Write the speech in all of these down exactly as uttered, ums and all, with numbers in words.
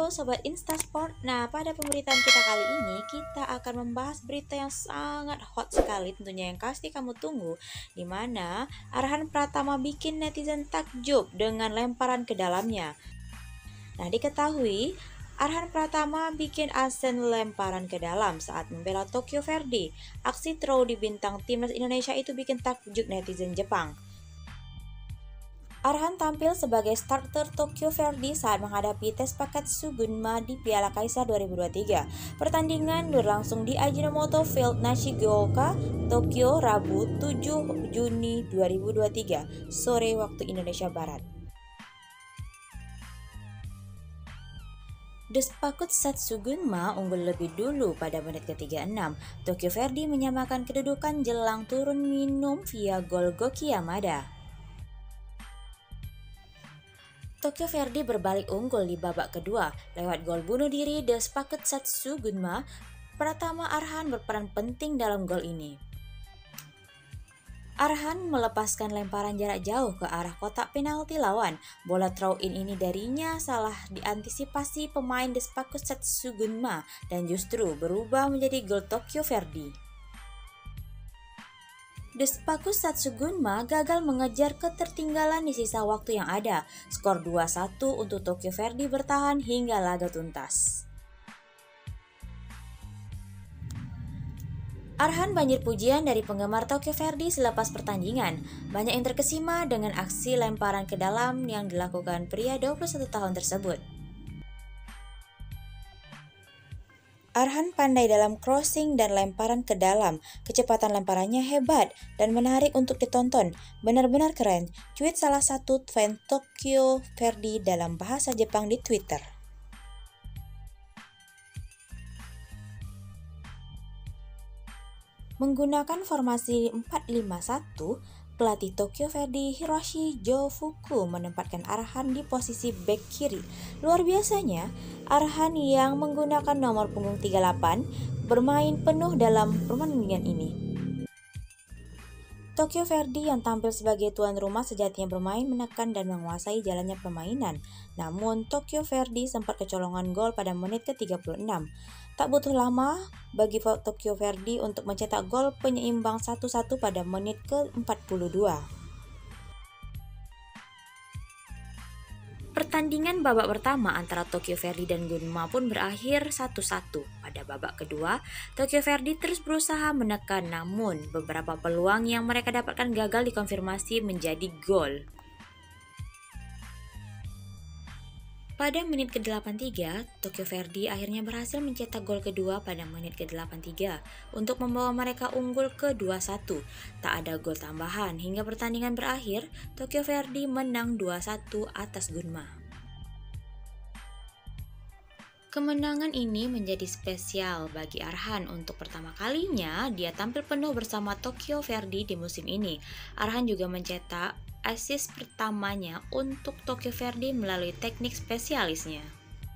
Halo Sobat Instasport. Nah, pada pemberitaan kita kali ini kita akan membahas berita yang sangat hot sekali tentunya yang pasti kamu tunggu, di mana Arhan Pratama bikin netizen takjub dengan lemparan ke dalamnya. Nah, diketahui Arhan Pratama bikin asen lemparan ke dalam saat membela Tokyo Verde. Aksi throw di bintang timnas Indonesia itu bikin takjub netizen Jepang. Arhan tampil sebagai starter Tokyo Verde saat menghadapi tes paket Sugunma di Piala Kaisar dua ribu dua puluh tiga. Pertandingan berlangsung di Ajinomoto Field Nishigioka, Tokyo, Rabu tujuh Juni dua ribu dua puluh tiga, sore waktu Indonesia Barat. Despakut Satsugunma unggul lebih dulu pada menit ke tiga puluh enam. Tokyo Verde menyamakan kedudukan jelang turun minum via gol Goki Yamada. Tokyo Verde berbalik unggul di babak kedua lewat gol bunuh diri Despakut Satsugunma. Pratama Arhan berperan penting dalam gol ini. Arhan melepaskan lemparan jarak jauh ke arah kotak penalti lawan. Bola throw-in ini darinya salah diantisipasi pemain Despakut Satsugunma dan justru berubah menjadi gol Tokyo Verde. Despakut Satsugunma gagal mengejar ketertinggalan di sisa waktu yang ada. Skor dua satu untuk Tokyo Verde bertahan hingga laga tuntas. Arhan banjir pujian dari penggemar Tokyo Verde selepas pertandingan. Banyak yang terkesima dengan aksi lemparan ke dalam yang dilakukan pria dua puluh satu tahun tersebut. Arhan pandai dalam crossing dan lemparan ke dalam. Kecepatan lemparannya hebat dan menarik untuk ditonton. Benar-benar keren. Tweet salah satu fans Tokyo Verde dalam bahasa Jepang di Twitter. Menggunakan formasi empat lima satu, pelatih Tokyo Verde Hiroshi Jofuku menempatkan Arhan di posisi bek kiri. Luar biasanya, Arhan yang menggunakan nomor punggung tiga puluh delapan bermain penuh dalam pertandingan ini. Tokyo Verde yang tampil sebagai tuan rumah sejatinya bermain menekan dan menguasai jalannya permainan. Namun Tokyo Verde sempat kecolongan gol pada menit ke tiga puluh enam. Tak butuh lama bagi Tokyo Verde untuk mencetak gol penyeimbang satu satu pada menit ke empat puluh dua. Pertandingan babak pertama antara Tokyo Verde dan Gunma pun berakhir satu satu. Pada babak kedua, Tokyo Verde terus berusaha menekan, namun beberapa peluang yang mereka dapatkan gagal dikonfirmasi menjadi gol. Pada menit ke delapan puluh tiga, Tokyo Verde akhirnya berhasil mencetak gol kedua pada menit ke delapan puluh tiga untuk membawa mereka unggul ke dua satu. Tak ada gol tambahan hingga pertandingan berakhir, Tokyo Verde menang dua satu atas Gunma. Kemenangan ini menjadi spesial bagi Arhan. Untuk pertama kalinya dia tampil penuh bersama Tokyo Verde di musim ini. Arhan juga mencetak assist pertamanya untuk Tokyo Verde melalui teknik spesialisnya.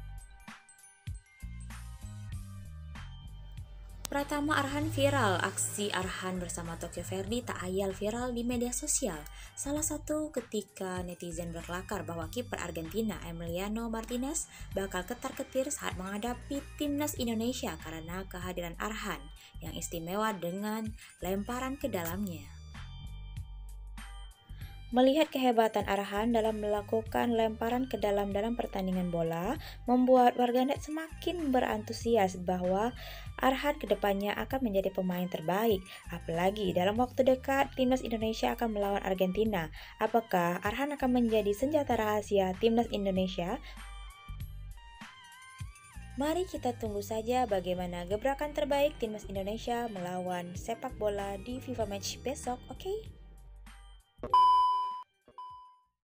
Pratama Arhan viral. Aksi Arhan bersama Tokyo Verde tak ayal viral di media sosial. Salah satu ketika netizen berkelakar bahwa kiper Argentina Emiliano Martinez bakal ketar-ketir saat menghadapi timnas Indonesia karena kehadiran Arhan yang istimewa dengan lemparan ke dalamnya. Melihat kehebatan Arhan dalam melakukan lemparan ke dalam dalam pertandingan bola, membuat warganet semakin berantusias bahwa Arhan kedepannya akan menjadi pemain terbaik. Apalagi dalam waktu dekat, timnas Indonesia akan melawan Argentina. Apakah Arhan akan menjadi senjata rahasia timnas Indonesia? Mari kita tunggu saja bagaimana gebrakan terbaik timnas Indonesia melawan sepak bola di FIFA Match besok, oke? Okay?